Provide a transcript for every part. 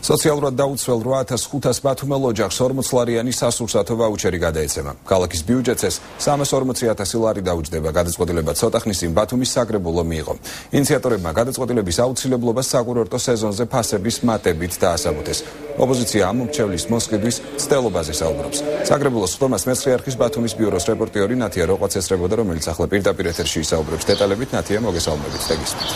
სოციალურად დაუცველ 8500 ბათუმელ ოჯახს 40-ლარიანი სასურსათო ვაუჩერი გადაეცემა. ქალაქის ბიუჯეტს ეს 340,000 ლარი დაუჯდება. გადაწყვეტილება ცოტა ხნის წინ ბათუმის საკრებულო მიიღო. ინიციატორებმა გადაწყვეტილების აუცილებლობას საკურორტო სეზონზე ფასების მატებით დაასაბუთეს. ოპოზიცია ამ მრჩევლის მოსყიდვის ცდელობაზე საუბრობს. საკრებულოს ხდომას მეცხრე არქის ბათუმის ბიუროს რეპორტიორი ნათია როყვაც ესწრებოდა, რომელიც ახლა პირდაპირ ეთერში ისაუბრებს დეტალებით. ნათია, მოგესალმებით და გისმენთ.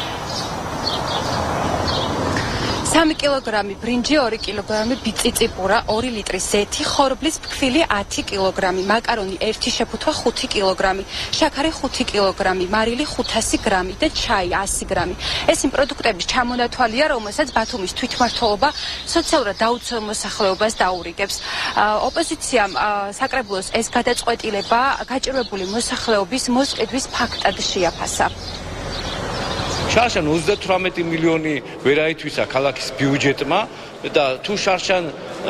3 კილოგრამი ბრინჯი, 2 კილოგრამი ბიწიწიპურა, 2 ლიტრი ზეთი, ხორბლის ფქვილი 10 კილოგრამი, მაკარონი 1 შეფუთვა 5 კილოგრამი, შაქარი 5 კილოგრამი, მარილი 500 გრამი და ჩაი 100 გრამი. ეს იმ პროდუქტების ჩამონათვალია, რომელსაც ბათუმის თვითმმართველობა სოციალურად დაუცველ მოსახლეობას დაურიგებს. ოპოზიციამ საკრებულოს ეს გადაწყვეტილება გაჭირვებული მოსახლეობის მოსყიდვის ფაქტად შეაფასა. შარშან 38 მილიონი ვერ აითვისა ქალაქის ბიუჯეტმა და თუ შარშან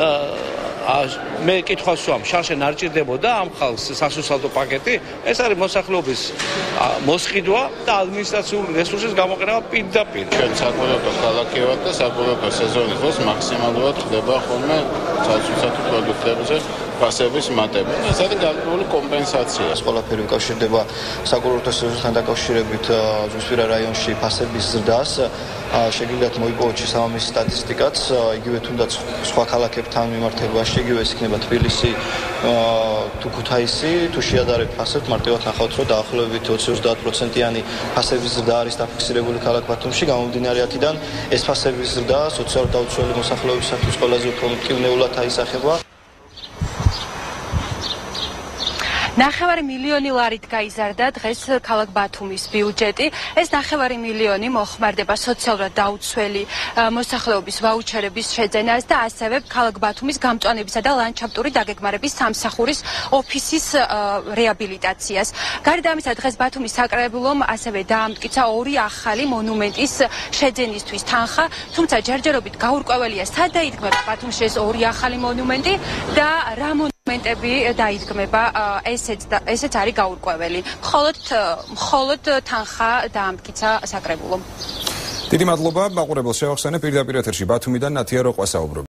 მე კითხვას ვსვამ, შარშან არ ჭირდებოდა ამ ხალხს სასურსათო პაკეტი, ეს არის მოსახლეობის მოსყიდვა და ადმინისტრაციული რესურსის გამოყენება პირდაპირ. ჩვენ საკურორტო ქალაქი ვართ და საკურორტო სეზონის დროს მაქსიმალურად ხდება ხოლმე სასურსათო პროდუქტებზე ფასების მატება. ეს არის გარკვეული კომპენსაცია. ეს ყველაფერი უკავშირდება საკურორტო სეზონთან დაკავშირებით ზუსტირა რაიონში ფასების ზრდას. შეგიძლიათ მოიპოვოთ შესაბამის სტატისტიკაც, იგივე თუნდაც სხვა ქალაქებთან მიმართებაში, იგივე ეს იქნება თბილისი, თუ ქუთაისი, თუ შეადარებთ ფასებს, მარტივად ნახავთ, რომ დაახლოებით 20-30%-იანი ფასების ზრდა არის დაფიქსირებული ქალაქ ბათუმში. გამომდინარე აქედან ეს ფასების ზრდა სოციალურად დაუცველი მოსახლეობისათვის ყველაზე უფრო მტკივნეულად აისახება. 9 მილიონი ლარით გაიზარდა დღეს ქალაქ ბათუმის ბიუჯეტი. ეს 9 მილიონი მოხმარდება სოციალურად დაუცველი მოსახლეობის ვაუჩერების შეძენას და ასევე ქალაქ ბათუმის გამწვანებისა და ლანდშაფტური დაგეგმარების სამსახურის ოფისის რეაბილიტაციას. გარდა ამისა, დღეს ბათუმის საკრებულომ ასევე დაამტკიცა 2 ახალი მონუმენტის შეძენისთვის თანხა, თუმცა ჯერჯერობით გაურკვეველია, სად დაიდგმება ბათუმში ეს 2 ახალი მონუმენტი და რა მონუმენტები დაიდგმება, ესეც არის გაურკვეველი. მხოლოდ თანხა დაამტკიცა საკრებულომ. დიდი მადლობა, მაყურებელს შევახსენე, პირდაპირ ეთერში ბათუმიდან ნათია როყვა საუბრობს.